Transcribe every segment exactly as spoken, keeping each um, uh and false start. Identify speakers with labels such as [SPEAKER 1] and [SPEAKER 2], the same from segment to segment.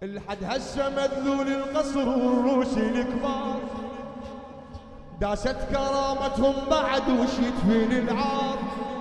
[SPEAKER 1] الحد هسه مذلول القصر والروس الكبار، داست كرامتهم بعد وش يدفن العار.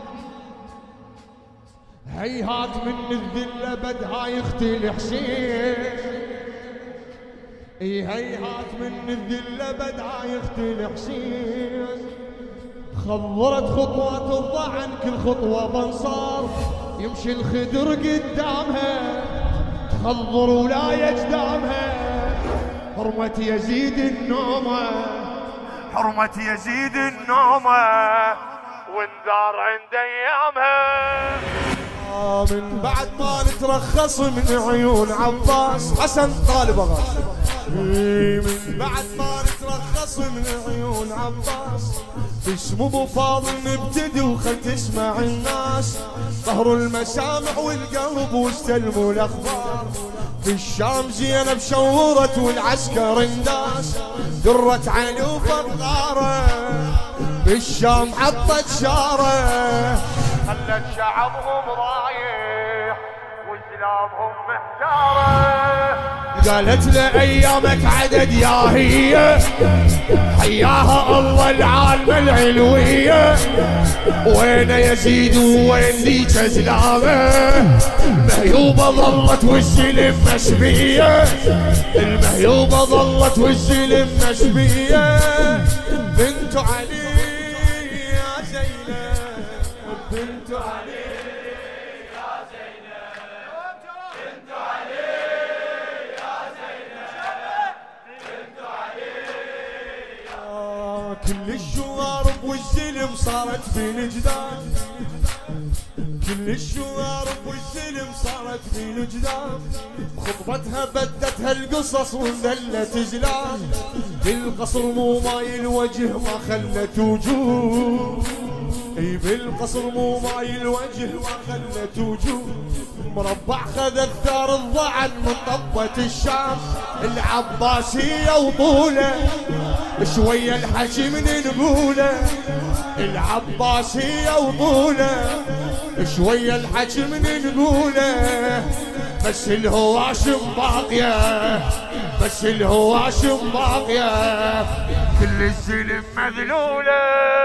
[SPEAKER 1] هيهات من الذلة بدها يختل حسين، اي هيهات من الذلة بدها يختل حسين. خضرت خطوات الضعن كل خطوة بنصار، يمشي الخدر قدامها تخضر ولا يجدامها. حرمة يزيد النومة، حرمة يزيد النومة، وانذار عند ايامها. من بعد ما نترخص من عيون عباس حسن طالب غاش، من بعد ما نترخص من عيون عباس اسمه ابو فاضل نبتدي وخل تسمع الناس. ظهروا المسامع والقلب واستلموا الاخبار. في الشام زينب شورت والعسكر انداس، درت علي وفقاره بالشام حطت شاره. خلت شعبهم رايح وسلامهم محتاره. قالت له ايامك عدد يا هي، حياها الله العالمة العلوية. وين يزيد وين ذيك زلامه، المهيوبة ظلت والسلم مشبية، المهيوبة ظلت والسلم مشبية. بنت علي يا زينب، بنت علي يا زينب، بنت علي يا زينب، بنت علي. كل الشوارب والسلم صارت في الجداد، كل الشوارب والسلم صارت في الجداد. خطبتها بدتها القصص وذلت زلال، بالقصر مو ماي الوجه ما خلت وجوه، اي بالقصر مو ماي الوجه ما خلت وجوه. مربع خذ ثار الضعن من طبة الشام، العباسية وطوله شوية الحكي من نقوله، العباسية وطوله شوية الحكي من نقوله. بس الهواشم باقية، بس الهواشم باقية، كل الزلم مذلولة.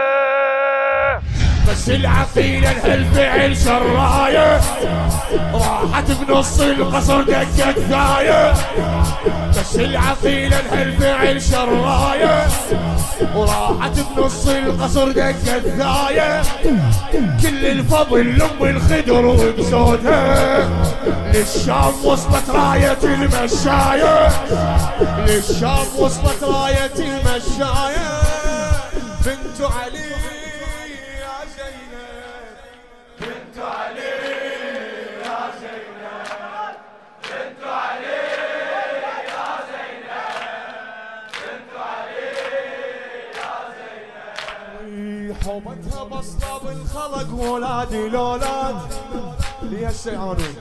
[SPEAKER 1] بس العقيلة الهالفعل شراية، راحت بنص القصر دقت ثاية. بس العقيلة الهالفعل شراية، وراحت بنص القصر دقت ثاية. كل الفضل لأم الخدر وبسودها، للشام وصلت راية المشاية، للشام وصلت راية المشاية. بنت علي يا زينب، بنت علي يا زينب، بنت علي يا زينب، بنت علي يا زينب. حومتها بسطة بالخلق ولادي لولاد يا سيعانون،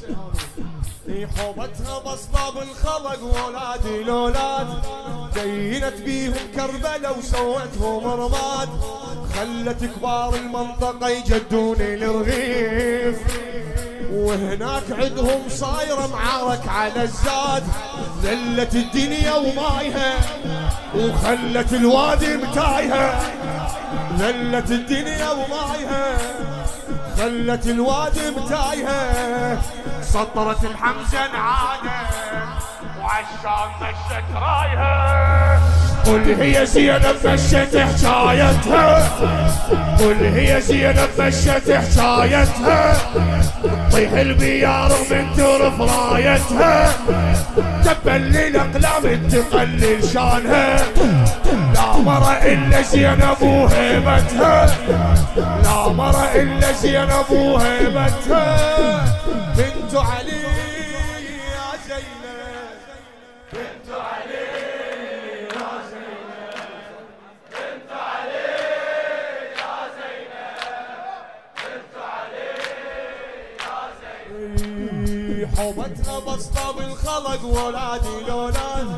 [SPEAKER 1] حومتها بسطة بالخلق ولادي لولاد. دينت بيهم كربلة وسوتهم رماد، خلت كبار المنطقة يجدون الرغيف. وهناك عندهم صايرة معارك على الزاد، ذلت الدنيا ومايها وخلت الوادي متايها، ذلت الدنيا ومايها خلت الوادي متايها. سطرت الحمزة نعادة وعالشام مشت رايها. قل هي زينب مشت حكايتها، قل هي زينب مشت حكايتها. طيح البيار من ترف رايتها، تبل الاقلام تقلل شانها. لا مرة الا زينب وهيبتها، لا مرة الا زينب وهيبتها. بنت علي يا زينب، بنت علي يا زينب، بنت علي يا زينب، بنت علي يا زينب. حومتها بسطة بالخلق ولادي لولاد،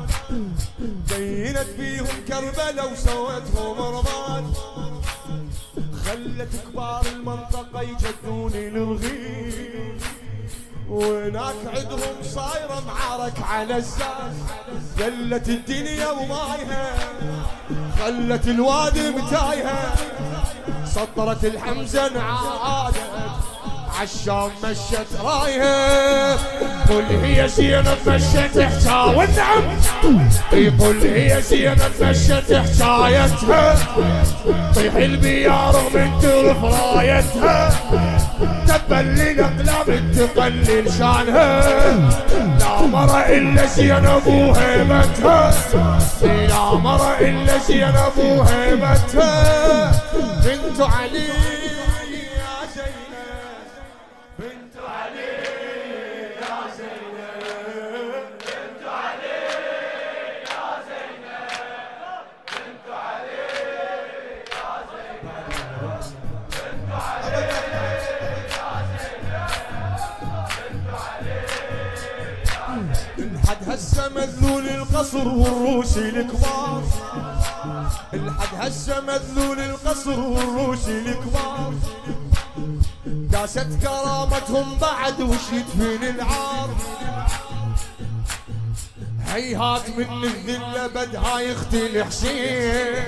[SPEAKER 1] دينت بيهم كربلة وسوتهم رماد. خلت كبار المنطقة يجدون الرغيف، وهناك عندهم صايرة معارك على الساس، قلت الدنيا ومايها خلت الوادي متايها، سطرت الحمزة عادت عالشام مشت رايها، قل هي زينب مشت حكاية والنعم، يقول هي زينب مشت حكايتها، طيح البيار من ترف رايتها، تبل الاقلام تقلل شانها، لا مرة الا زينب وهيبتها، لا مرة الا زينب وهيبتها، بنت علي يا زينب، بنت علي يا زينب، بنت علي يا زينب، بنت علي يا زينب، بنت علي يا زينب، بنت علي يا زينب. الحد هسه مذلول القصر والروسي الكبار، الحد هسه مذلول القصر والروسي الكبار، داست كرامتهم بعد وش يدفن العار، هيهات من الذلة بدها يختل حسين،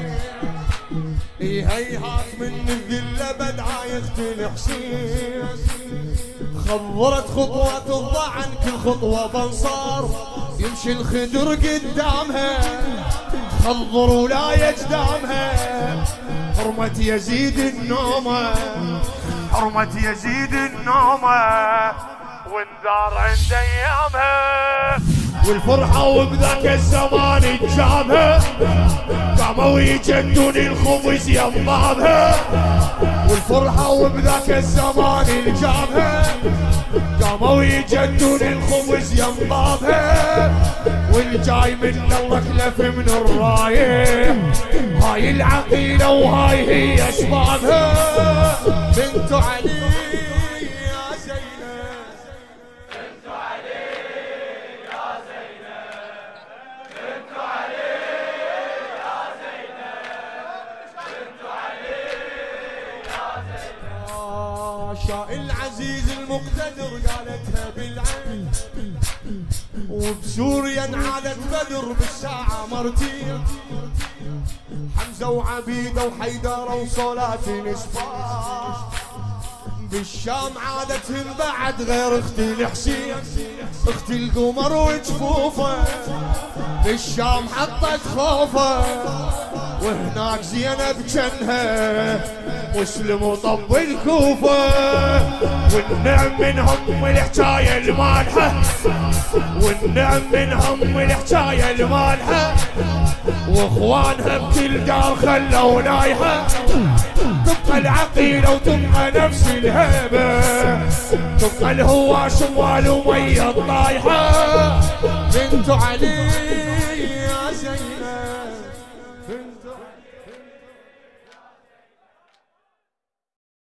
[SPEAKER 1] هيهات من الذلة بدها يختل حسين، خضرت خطوة الضعن كل خطوة بنصار، يمشي الخدر قدامها خضر ولا يجدامها، حرمة يزيد النومة، حرمة يزيد النومة، وانذار عند ايامها، والفرحة وبذاك الزمان تجابها، قاموا يجدون الخبز يمامها، والفرحة وبذاك الزمان الجابها، قاموا يجدون الخبز يمامها، والجاي من الله كلف من الرايح، هاي العقيلة وهاي هي اسبابها، بنت علي يا زينب، بنت علي يا زينب، بنت علي يا زينب، بنت علي يا زينب. شاء العزيز المقتدر قالتها بالعين، وبسوريا انعادت بدر بالساعة مرتين، حمزة وعبيدة وحيدر وصلاة نسبان، بالشام عادتهن بعد غير اختي الحسين، اختي القمر وجفوفه، بالشام حطت خوفه، وهناك زينب جنها مسلم وطب الكوفة، والنعم منهم الحكاية المالحة، والنعم منهم الحكاية المالحة، واخوانها بكل دار خلوا نايحة، تبقى العقيلة وتبقى نفس الهيبة، تبقى الهوى شمال ومية طايحة، بنت علي